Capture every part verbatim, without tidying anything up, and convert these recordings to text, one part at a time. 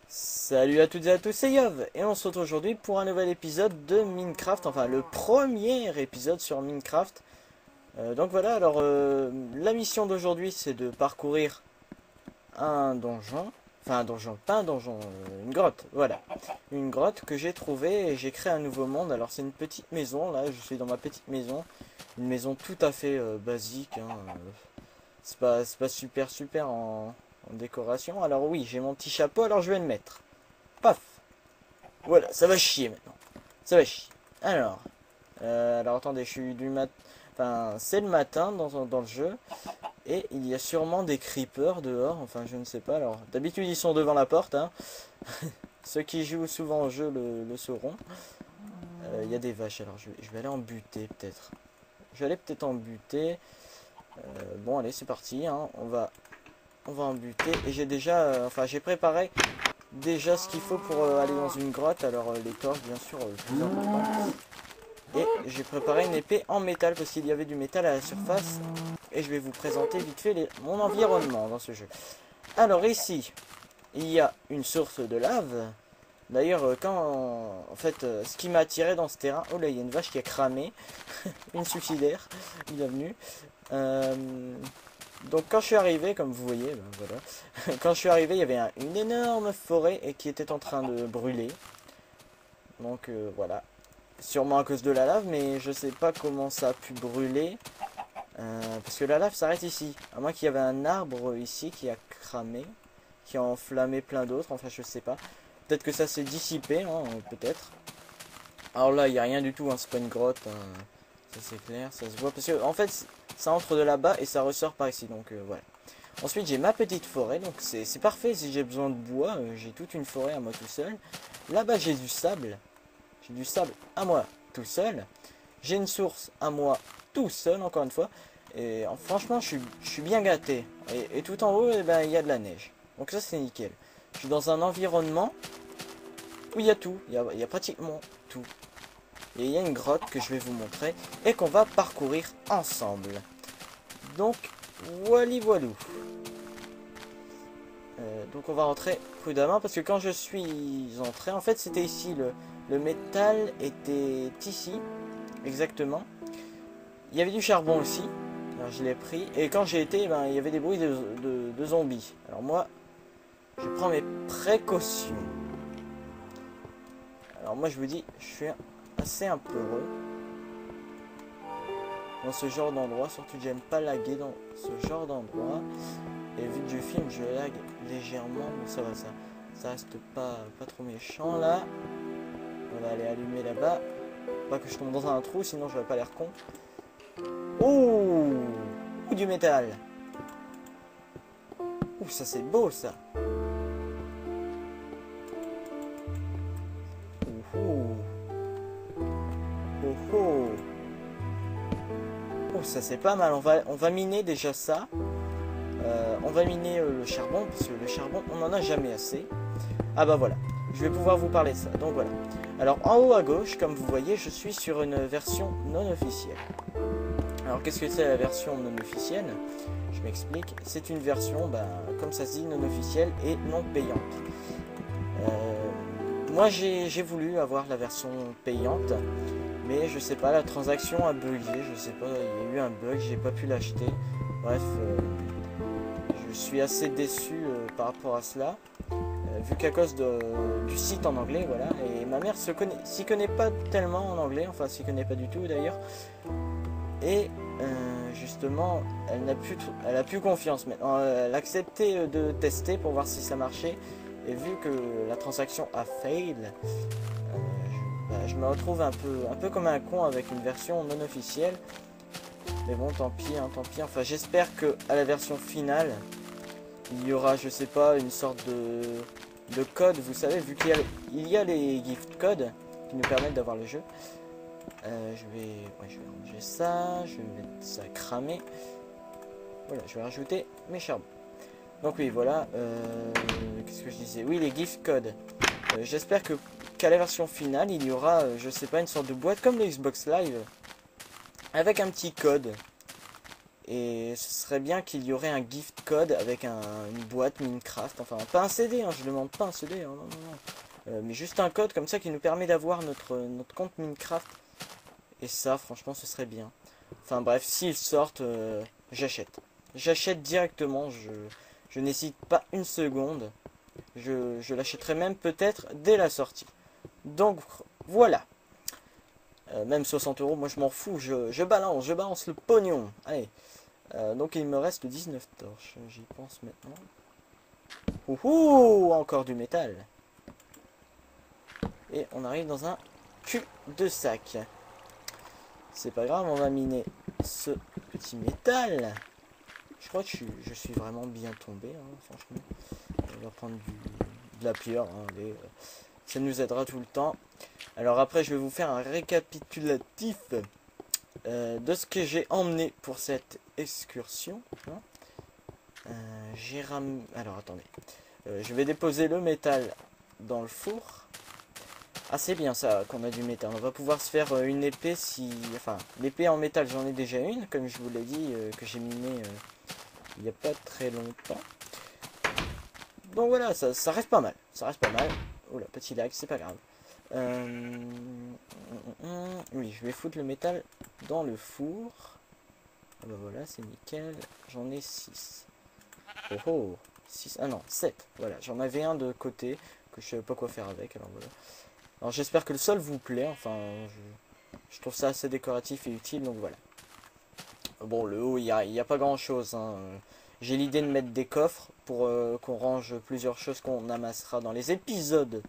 Salut à toutes et à tous, c'est Yov et on se retrouve aujourd'hui pour un nouvel épisode de Minecraft, enfin le premier épisode sur Minecraft. Euh, donc voilà, alors euh, la mission d'aujourd'hui c'est de parcourir un donjon, enfin un donjon, pas un donjon, euh, une grotte, voilà. Une grotte que j'ai trouvée et j'ai créé un nouveau monde. Alors c'est une petite maison, là je suis dans ma petite maison, une maison tout à fait euh, basique, hein, euh, c'est pas, c'est pas super super en, en décoration. Alors oui, j'ai mon petit chapeau, alors je vais le mettre. Paf. Voilà, ça va chier maintenant. Ça va chier. Alors, euh, alors attendez, je suis du mat... Enfin, c'est le matin dans, dans le jeu. Et il y a sûrement des creepers dehors. Enfin, je ne sais pas. Alors, d'habitude, ils sont devant la porte. Hein. Ceux qui jouent souvent au jeu le, le sauront. Euh, Il y a des vaches. Alors, je vais, je vais aller en buter, peut-être. Je vais aller peut-être en buter. Euh, bon, allez, c'est parti. Hein. On va... On va en buter. Et j'ai déjà... euh, enfin, j'ai préparé... déjà ce qu'il faut pour euh, aller dans une grotte. Alors euh, les torches bien sûr, euh, plus important. Et j'ai préparé une épée en métal parce qu'il y avait du métal à la surface. Et je vais vous présenter vite fait les, mon environnement dans ce jeu. Alors ici, il y a une source de lave. D'ailleurs euh, quand en fait euh, ce qui m'a attiré dans ce terrain. Oh là, il y a une vache qui a cramé. Une suicidaire. Bienvenue. Euh... Donc quand je suis arrivé, comme vous voyez, ben voilà, quand je suis arrivé, il y avait un, une énorme forêt et qui était en train de brûler. Donc euh, voilà, sûrement à cause de la lave, mais je sais pas comment ça a pu brûler. Euh, parce que la lave s'arrête ici. À moins qu'il y avait un arbre ici qui a cramé, qui a enflammé plein d'autres, enfin je sais pas. Peut-être que ça s'est dissipé, hein, peut-être. Alors là, il n'y a rien du tout, hein, c'est pas une grotte, hein. Ça c'est clair, ça se voit. Parce que en fait, ça entre de là-bas et ça ressort par ici, donc euh, voilà. Ensuite, j'ai ma petite forêt, donc c'est parfait si j'ai besoin de bois. Euh, j'ai toute une forêt à moi tout seul. Là-bas, j'ai du sable. J'ai du sable à moi tout seul. J'ai une source à moi tout seul, encore une fois. Et euh, franchement, je suis, je suis bien gâté. Et, et tout en haut, eh ben, il y a de la neige. Donc ça, c'est nickel. Je suis dans un environnement où il y a tout. Il y a, il y a pratiquement tout. Et il y a une grotte que je vais vous montrer et qu'on va parcourir ensemble. Donc, voili voilou. Euh, donc on va rentrer prudemment parce que quand je suis entré, en fait c'était ici, le, le métal était ici, exactement. Il y avait du charbon aussi, alors je l'ai pris. Et quand j'ai été, ben, il y avait des bruits de, de, de zombies. Alors moi, je prends mes précautions. Alors moi je vous dis, je suis assez un peu heureux dans ce genre d'endroit, surtout que j'aime pas laguer dans ce genre d'endroit. Et vu que je filme, je lag légèrement, mais ça va, ça, ça reste pas, pas trop méchant là. On va aller allumer là-bas. Pas que je tombe dans un trou, sinon j'aurais pas l'air con. Ouh, Ouh, du métal. Ouh, ça c'est beau ça. Ouh, ouh. Oh, oh. Oh, ça c'est pas mal. On va, on va miner déjà ça. Euh, on va miner euh, le charbon, parce que le charbon, on n'en a jamais assez. Ah bah voilà, je vais pouvoir vous parler de ça. Donc voilà. Alors en haut à gauche, comme vous voyez, je suis sur une version non officielle. Alors qu'est-ce que c'est la version non officielle? Je m'explique. C'est une version, bah, comme ça se dit, non officielle et non payante. Euh, moi j'ai voulu avoir la version payante. Mais je sais pas, la transaction a bugué, je sais pas, il y a eu un bug, j'ai pas pu l'acheter. Bref, euh, je suis assez déçu euh, par rapport à cela, euh, vu qu'à cause de, du site en anglais, voilà. Et ma mère s'y connaît, s'y connaît pas tellement en anglais, enfin s'y connaît pas du tout d'ailleurs. Et euh, justement, elle n'a plus, elle a plus confiance maintenant. Elle a accepté de tester pour voir si ça marchait. Et vu que la transaction a fail, bah, je me retrouve un peu, un peu comme un con avec une version non officielle. Mais bon, tant pis, hein, tant pis. Enfin, j'espère que à la version finale, il y aura, je sais pas, une sorte de, de code. Vous savez, vu qu'il y a, il y a les gift codes qui nous permettent d'avoir le jeu. Euh, je vais, ouais, je vais ranger ça. Je vais mettre ça cramer. Voilà, je vais rajouter mes charbons. Donc oui, voilà. Euh, Qu'est-ce que je disais? Oui, les gift codes. Euh, J'espère que qu'à la version finale, il y aura, euh, je sais pas, une sorte de boîte comme le Xbox Live avec un petit code. Et ce serait bien qu'il y aurait un gift code avec un, une boîte Minecraft. Enfin, pas un C D, hein, je demande pas un C D, hein, non, non, non. Euh, mais juste un code comme ça qui nous permet d'avoir notre, notre compte Minecraft. Et ça, franchement, ce serait bien. Enfin bref, s'ils sortent, euh, j'achète. J'achète directement, je, je n'hésite pas une seconde. Je, je l'achèterai même peut-être dès la sortie. Donc voilà. Euh, même soixante euros, moi je m'en fous, je, je balance, je balance le pognon. Allez. Euh, donc il me reste dix-neuf torches, j'y pense maintenant. Ouhou, encore du métal. Et on arrive dans un cul de sac. C'est pas grave, on va miner ce petit métal. Je crois que je suis, je suis vraiment bien tombé, hein, franchement. On va prendre du, de la pierre, hein, allez, euh, ça nous aidera tout le temps. Alors après, je vais vous faire un récapitulatif euh, de ce que j'ai emmené pour cette excursion. Hein. Euh, j'ai ram... Alors attendez, euh, je vais déposer le métal dans le four. Ah, c'est bien ça qu'on a du métal. On va pouvoir se faire euh, une épée si... Enfin, l'épée en métal, j'en ai déjà une, comme je vous l'ai dit, euh, que j'ai miné euh, il n'y a pas très longtemps. Donc voilà, ça, ça reste pas mal. Ça reste pas mal. Oh là, petit lag, c'est pas grave. Euh... Oui, je vais foutre le métal dans le four. Ah bah voilà, c'est nickel. J'en ai six. Oh oh, six. Ah non, sept. Voilà, j'en avais un de côté que je savais pas quoi faire avec. Alors voilà. Alors j'espère que le sol vous plaît. Enfin, je, je trouve ça assez décoratif et utile. Donc voilà. Bon, le haut, il n'y a, y a pas grand chose. Hein. J'ai l'idée de mettre des coffres pour euh, qu'on range plusieurs choses qu'on amassera dans les épisodes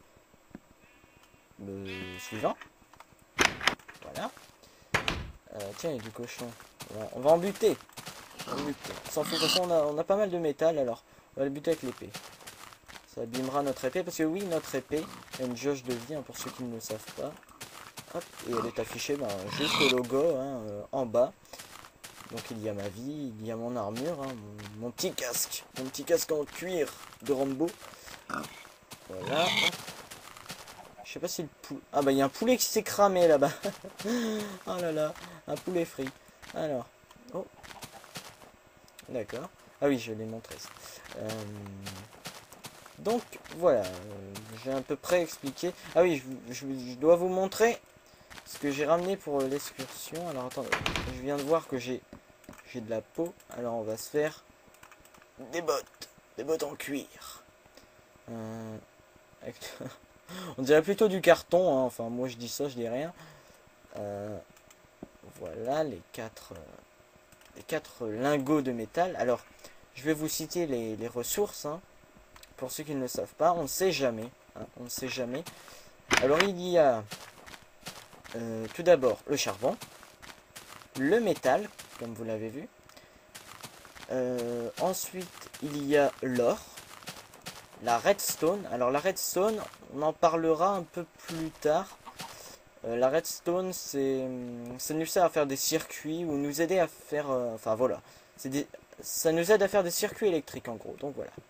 euh, suivants. Voilà. Euh, tiens, il y a du cochon. Voilà. On va en buter. On va en buter. Sans foutre, de toute façon, on a, on a pas mal de métal, alors on va le buter avec l'épée. Ça abîmera notre épée, parce que oui, notre épée a une jauge de vie, hein, pour ceux qui ne le savent pas. Hop, et elle est affichée ben, juste au logo, hein, euh, en bas. Donc il y a ma vie, il y a mon armure, hein, mon, mon petit casque, mon petit casque en cuir de Rambo. Voilà. Je sais pas si le poulet... Ah bah il y a un poulet qui s'est cramé là-bas. Oh là là, un poulet frit. Alors, oh. D'accord. Ah oui, je l'ai montré. Euh... Donc voilà, euh, j'ai à peu près expliqué. Ah oui, je, je, je dois vous montrer ce que j'ai ramené pour l'excursion. Alors attendez, je viens de voir que j'ai j'ai de la peau. Alors on va se faire des bottes, des bottes en cuir. Euh, avec... On dirait plutôt du carton, hein. Enfin moi je dis ça, je dis rien. Euh, voilà les quatre, euh, les quatre lingots de métal. Alors je vais vous citer les, les ressources, hein. Pour ceux qui ne le savent pas, on ne sait jamais, hein, on ne sait jamais. Alors il y a euh, tout d'abord le charbon, le métal, comme vous l'avez vu. Euh, ensuite il y a l'or, la redstone. Alors la redstone, on en parlera un peu plus tard. Euh, la redstone, c'est ça nous sert à faire des circuits ou nous aider à faire, euh, enfin voilà, c'est des, ça nous aide à faire des circuits électriques en gros. Donc voilà.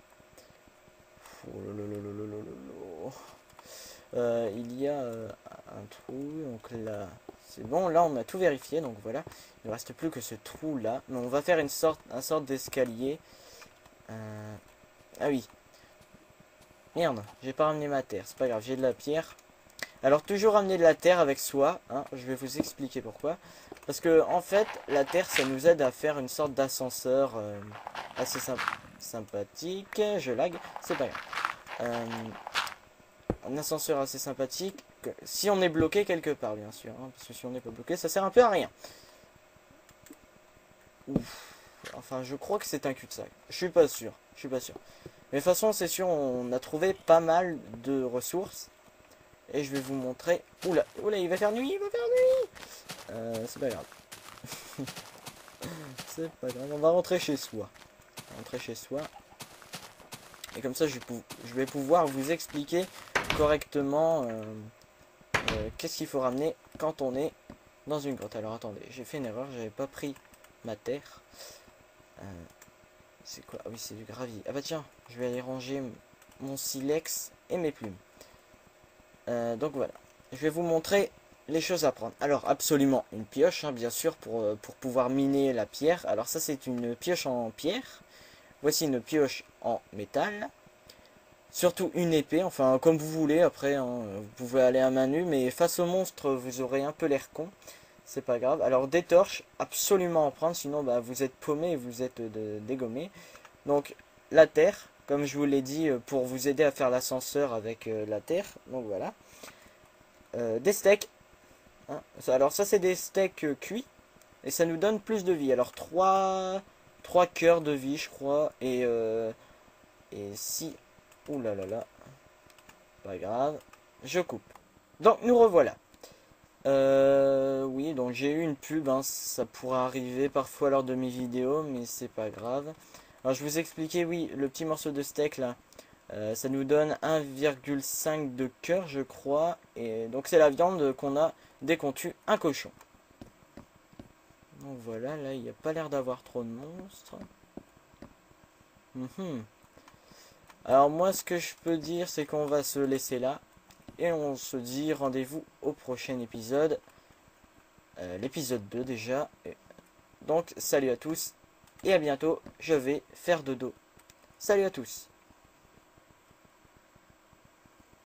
Oh, euh, il y a euh, un trou, donc là c'est bon, là on a tout vérifié, donc voilà, il ne reste plus que ce trou là, mais on va faire une sorte, un sorte d'escalier. Euh... Ah oui, merde, j'ai pas ramené ma terre, c'est pas grave, j'ai de la pierre. Alors toujours ramener de la terre avec soi, hein, je vais vous expliquer pourquoi. Parce que en fait, la terre ça nous aide à faire une sorte d'ascenseur euh, assez sympa. Sympathique, je lag, c'est pas grave. Euh, un ascenseur assez sympathique, que, si on est bloqué quelque part, bien sûr, hein, parce que si on n'est pas bloqué, ça sert un peu à rien. Ouf. Enfin, je crois que c'est un cul-de-sac. Je suis pas sûr, je suis pas sûr. Mais de toute façon, c'est sûr, on a trouvé pas mal de ressources. Et je vais vous montrer. Oula, oula, il va faire nuit, il va faire nuit. Euh, c'est pas grave. C'est pas grave, on va rentrer chez soi. Rentrer chez soi. Et comme ça, je, je vais pouvoir vous expliquer correctement euh, euh, qu'est-ce qu'il faut ramener quand on est dans une grotte. Alors attendez, j'ai fait une erreur, j'avais pas pris ma terre. Euh, c'est quoi? Ah oui, c'est du gravier. Ah bah tiens, je vais aller ranger mon silex et mes plumes. Euh, donc voilà, je vais vous montrer les choses à prendre. Alors absolument une pioche, hein, bien sûr, pour, euh, pour pouvoir miner la pierre. Alors ça c'est une pioche en pierre. Voici une pioche en métal. Surtout une épée, enfin comme vous voulez après, hein, vous pouvez aller à main nue, mais face au monstre vous aurez un peu l'air con. C'est pas grave. Alors des torches, absolument en prendre, sinon bah, vous êtes paumé et vous êtes de, dégommé. Donc la terre, comme je vous l'ai dit, pour vous aider à faire l'ascenseur avec euh, la terre. Donc voilà. Euh, des steaks. Hein. Alors ça c'est des steaks euh, cuits. Et ça nous donne plus de vie. Alors trois trois cœurs de vie je crois. Et, euh, et si... Ouh là là là. Pas grave. Je coupe. Donc nous revoilà. Euh, oui, donc j'ai eu une pub. Hein. Ça pourrait arriver parfois lors de mes vidéos. Mais c'est pas grave. Alors je vous expliquais, oui, le petit morceau de steak là. Euh, ça nous donne un virgule cinq de cœur je crois. Et donc c'est la viande qu'on a dès qu'on tue un cochon. Donc voilà, là il n'y a pas l'air d'avoir trop de monstres. Mmh. Alors moi ce que je peux dire c'est qu'on va se laisser là. Et on se dit rendez-vous au prochain épisode. Euh, L'épisode deux déjà. Donc salut à tous. Et à bientôt. Je vais faire dodo. Salut à tous.